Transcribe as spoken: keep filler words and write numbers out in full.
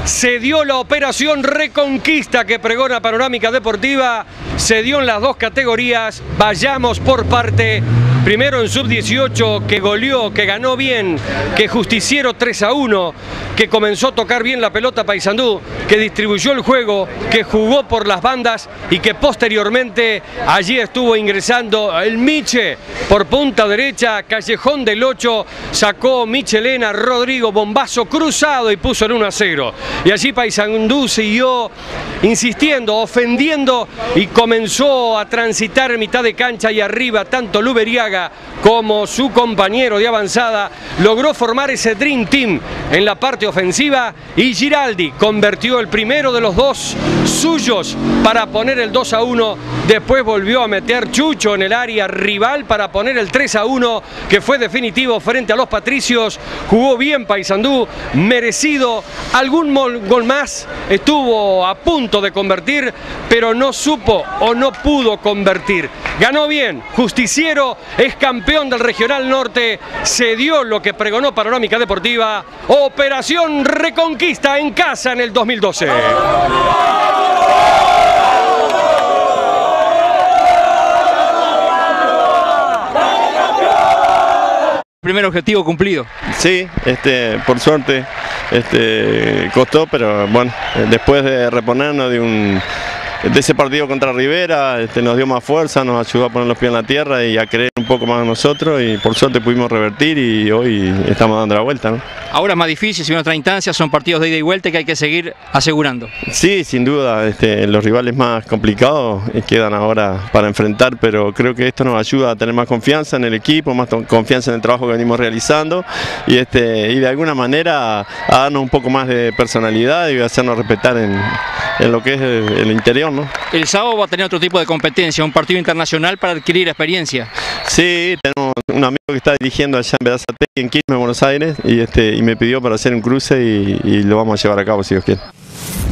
Se dio la operación Reconquista que pregona Panorámica Deportiva, se dio en las dos categorías. Vayamos por parte. Primero en sub dieciocho, que goleó, que ganó bien, que Justiciero tres a uno, que comenzó a tocar bien la pelota Paysandú, que distribuyó el juego, que jugó por las bandas y que posteriormente allí estuvo ingresando el Miche por punta derecha, Callejón del ocho, sacó Michelena, Rodrigo, bombazo cruzado y puso el uno a cero. Y allí Paysandú siguió insistiendo, ofendiendo y comenzó a transitar en mitad de cancha y arriba tanto Luberiaga como su compañero de avanzada logró formar ese Dream Team en la parte ofensiva y Giraldi convirtió el primero de los dos suyos para poner el dos a uno. Después volvió a meter Chucho en el área rival para poner el tres a uno, que fue definitivo frente a los Patricios. Jugó bien Paysandú, merecido. Algún gol más estuvo a punto de convertir, pero no supo o no pudo convertir. Ganó bien, Justiciero es campeón del Regional Norte, se dio lo que pregonó Panorámica Deportiva, Operación Reconquista en casa en el dos mil doce. Primer objetivo cumplido. Sí, este, por suerte este, costó, pero bueno, después de reponernos de un de ese partido contra Rivera, este, nos dio más fuerza, nos ayudó a poner los pies en la tierra y a creer un poco más en nosotros, y por suerte pudimos revertir y hoy estamos dando la vuelta, ¿no? Ahora es más difícil, si en otra instancia son partidos de ida y vuelta que hay que seguir asegurando. Sí, sin duda, este, los rivales más complicados quedan ahora para enfrentar, pero creo que esto nos ayuda a tener más confianza en el equipo, más confianza en el trabajo que venimos realizando y, este, y de alguna manera a darnos un poco más de personalidad y a hacernos respetar en, en lo que es el, el interior, ¿no? El sábado va a tener otro tipo de competencia, un partido internacional para adquirir experiencia. Sí, tenemos un amigo que está dirigiendo allá en Berazategui, en Quilmes, Buenos Aires, y, este, y me pidió para hacer un cruce y, y lo vamos a llevar a cabo si Dios quiere.